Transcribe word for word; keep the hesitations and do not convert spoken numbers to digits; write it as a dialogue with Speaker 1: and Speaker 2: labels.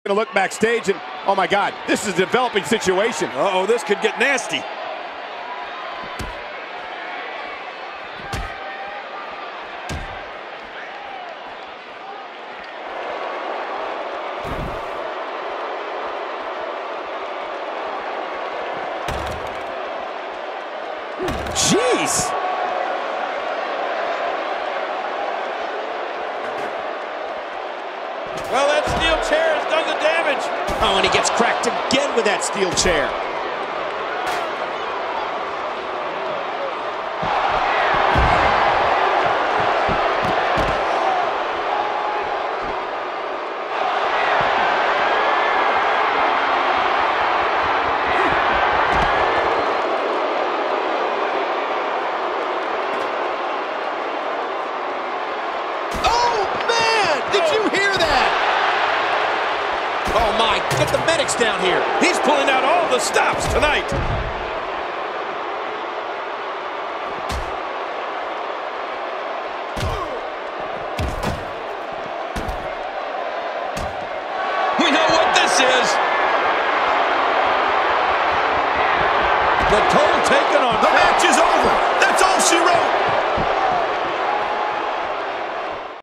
Speaker 1: to look backstage and, oh my God, this is a developing situation.
Speaker 2: Uh-oh, this could get nasty.
Speaker 1: Jeez!
Speaker 2: Well, that steel chair has done the damage.
Speaker 1: Oh, and he gets cracked again with that steel chair.
Speaker 2: Oh my, get the medics down here. He's pulling out all the stops tonight. We know what this is. The toll taken on.
Speaker 1: The match is over. That's all she wrote.